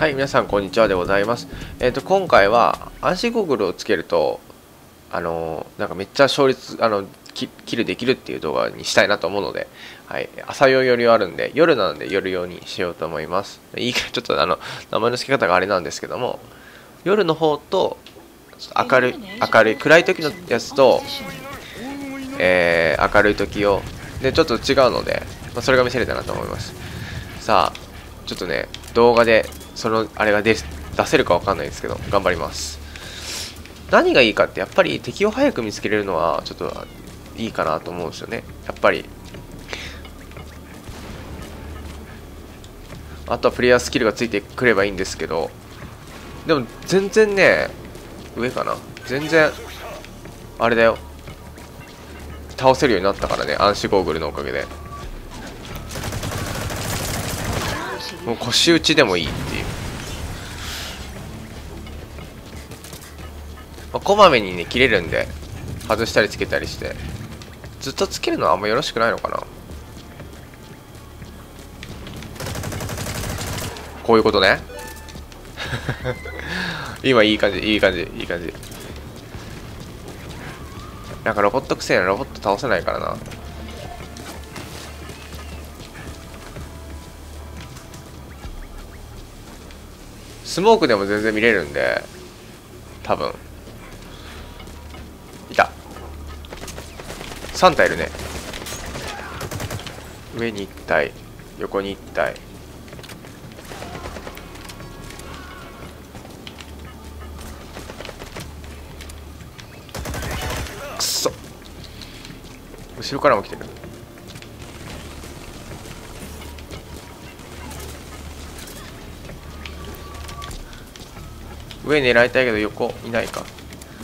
はい、皆さんこんにちはでございます。今回は暗視ゴーグルをつけると、なんかめっちゃ勝率、キルできるっていう動画にしたいなと思うので、はい、朝用よりはあるんで、夜なので夜用にしようと思います。ちょっと名前の付け方があれなんですけども、夜の方と、明るい、暗い時のやつと、明るい時を、で、ちょっと違うので、それが見せれたなと思います。さあ、ちょっとね、動画で、あれが出せるかわかんないですけど、頑張ります。何がいいかって、やっぱり敵を早く見つけれるのは、ちょっといいかなと思うんですよね。やっぱり。あとはプレイヤースキルがついてくればいいんですけど、でも全然ね、上かな。全然、あれだよ。倒せるようになったからね、暗視ゴーグルのおかげで。もう腰打ちでもいいっていう。こまめにね切れるんで外したりつけたりして、ずっとつけるのはあんまよろしくないのかな。こういうことね。今いい感じいい感じいい感じ。なんかロボットくせえな。ロボット倒せないからな。スモークでも全然見れるんで、多分いた。3体いるね。上に1体、横に1体。くそ、後ろからも来てる。上狙いたいけど横いないか。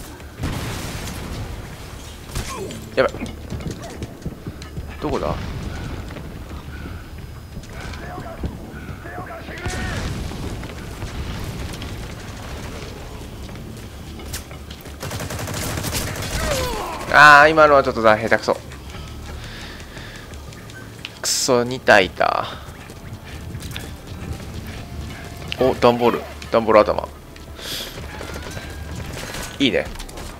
やばい、どこだ。あー、今のはちょっと下手くそ。くそ、2体いた。お、ダンボール頭いいね。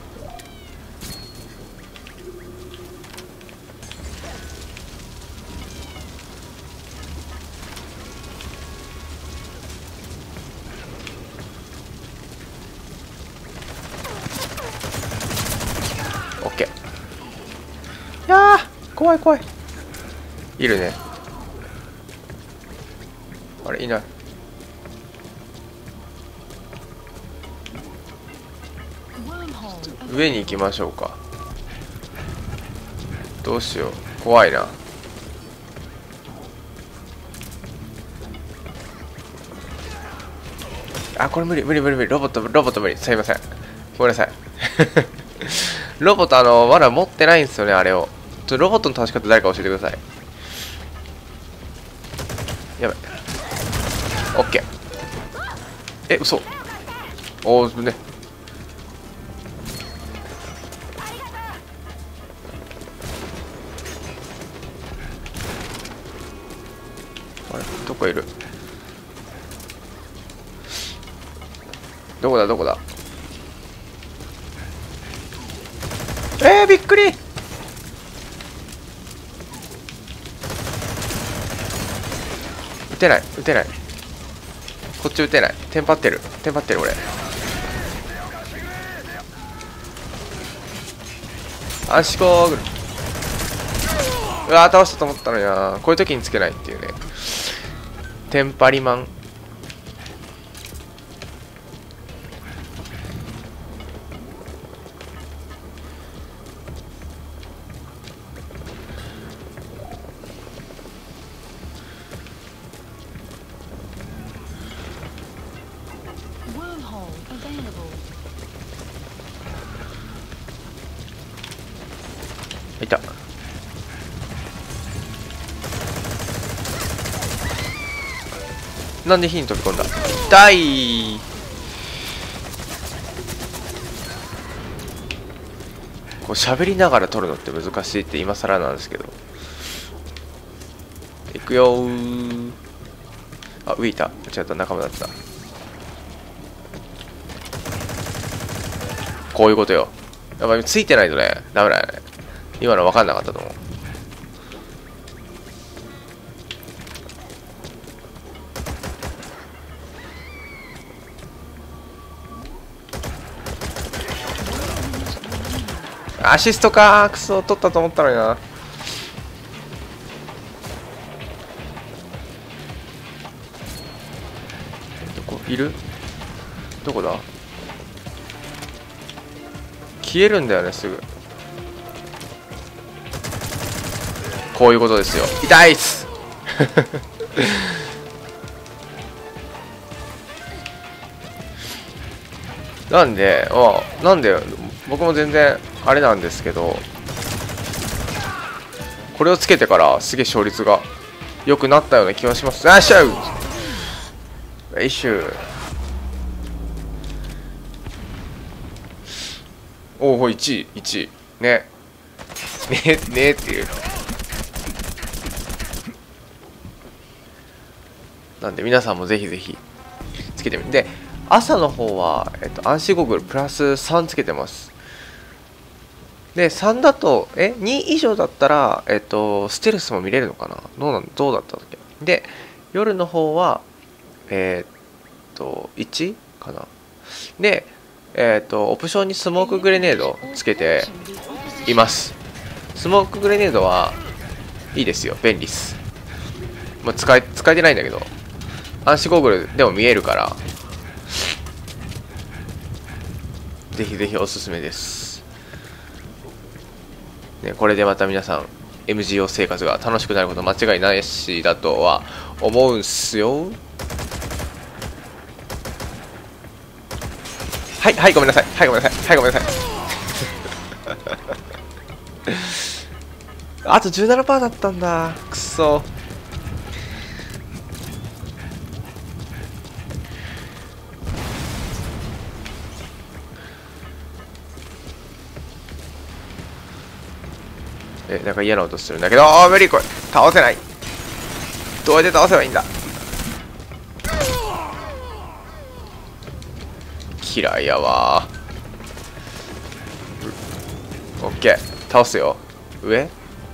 オッケー。いやー、怖い怖い。いるね。あれいない。上に行きましょうか。どうしよう、怖いな。あ、これ無理。ロボット無理。すいません、ごめんなさい。ロボットまだ持ってないんですよね、あれを。ロボットの倒し方誰か教えてください。やばい。オッケー。嘘。おおね。あれ、どこいる。どこだ。びっくり。撃てない。こっち撃てない。テンパってる俺。暗視ゴーグル。うわー、倒したと思ったのにな。こういう時につけないっていうね。テンパリマン。いた。なんで火に飛び込んだ。痛い。こう喋りながら撮るのって難しいって今更なんですけど。いくよー。あ、上いた。違った、仲間だった。 こういうことよ。やっぱりついてないとね、ダメだよね。今の分かんなかったと思う。アシストか、クソ取ったと思ったのにな。どこいる？どこだ？消えるんだよね、すぐ。こういうことですよ。痛いっすなんで僕も全然あれなんですけど、これをつけてからすげえ勝率が良くなったような気がします。あっしゃうよいしょ。おお、1位ねねっていう。なんで皆さんもぜひぜひつけてみて。で、朝の方は、暗視ゴーグルプラス3つけてます。で、3だと、2以上だったら、ステルスも見れるのかな。どうだったっけ。で、夜の方は、1かな。で、オプションにスモークグレネードつけています。スモークグレネードはいいですよ。便利っす。もう使えてないんだけど、暗視ゴーグルでも見えるから、ぜひぜひおすすめです。ね、これでまた皆さん MGO 生活が楽しくなること間違いないしだとは思うんすよ。はいごめんなさいごめんなさいあと 17% だったんだ、くそ。なんか嫌な音するんだけど、無理、これ倒せない。どうやって倒せばいいんだ。嫌いやわー。オッケー、倒すよ。上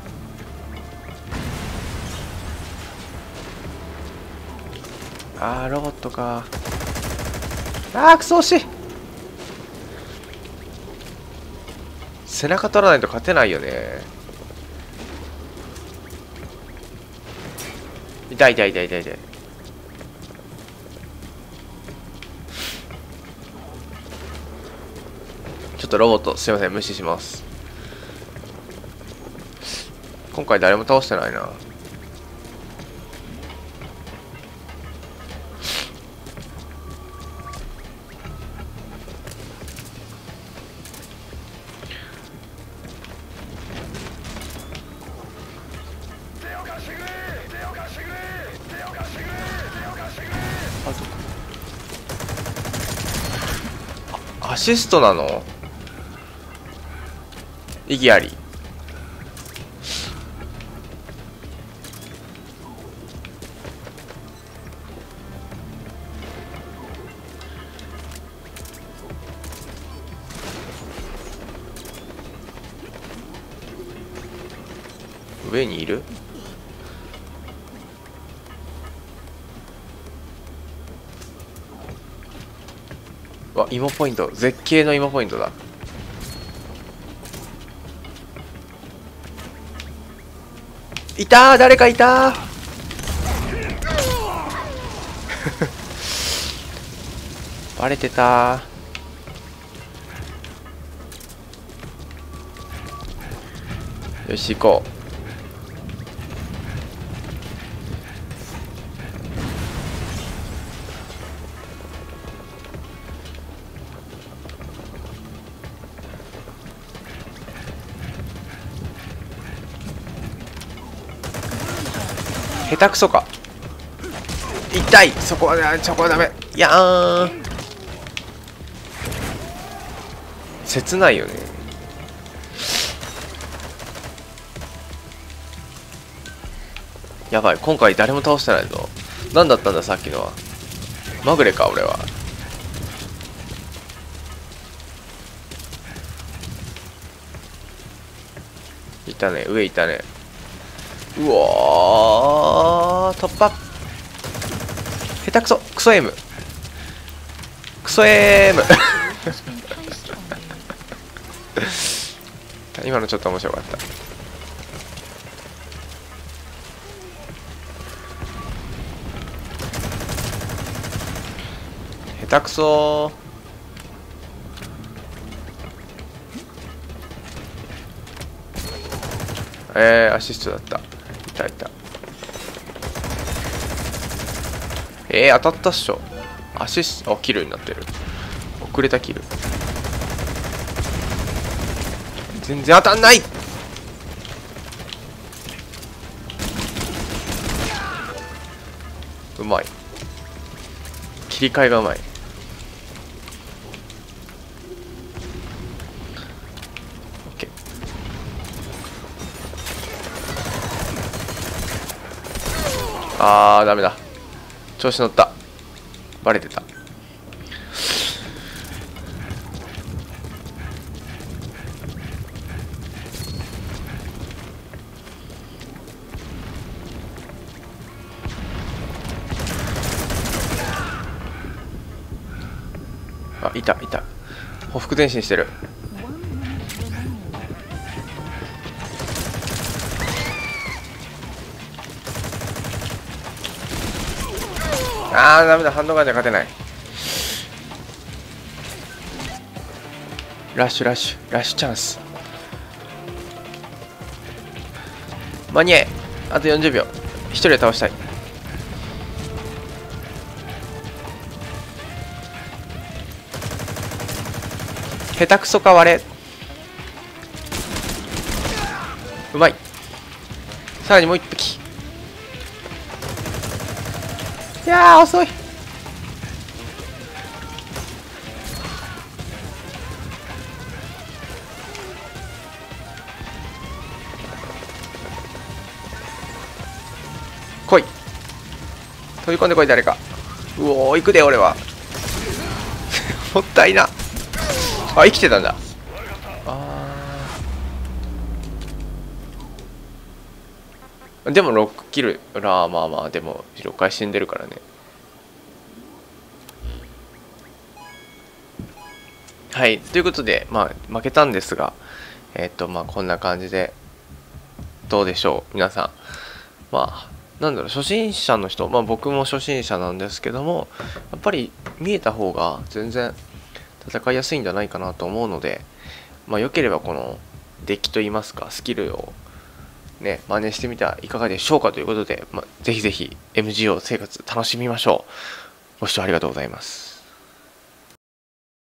ロボットか。くそ惜しい。背中取らないと勝てないよね。痛い。ちょっとロボットすいません、無視します。今回誰も倒してないな。アシストなの？意義あり。上にいる？芋ポイント、絶景の芋ポイントだ。いたー、誰かいたーバレてたー。よし、行こう。下手くそか。痛い。そこはダメ。いやー、切ないよね。やばい、今回誰も倒してないぞ。何だったんださっきのは。まぐれか俺は。 たね、上いたね。うわー、突破。下手くそ、クソ M。クソ M。今のちょっと面白かった。下手くそアシストだった。いたいた。当たったっしょ。アシスト、キルになってる。遅れたキル。全然当たんない。うまい。切り替えがうまい。OK。ダメだ。調子乗った。バレてた。いたいた。ほふ前進してる。ダメだ。ハンドガンじゃ勝てない。ラッシュラッシュラッシュチャンス。間に合え。あと40秒。一人で倒したい。下手くそか割れ。うまい。さらにもう一匹。いやー遅い。来い。飛び込んでこい誰か。うおー、行くで俺は。もったいな。生きてたんだ。でも6キルまあまあでも6回死んでるからね。はいということで負けたんですがこんな感じでどうでしょう皆さん。なんだろう、初心者の人、僕も初心者なんですけども、やっぱり見えた方が全然戦いやすいんじゃないかなと思うので、良ければこのデッキといいますかスキルをね真似してみてはいかがでしょうかということで、ぜひぜひ MGO 生活楽しみましょう。ご視聴ありがとうございます。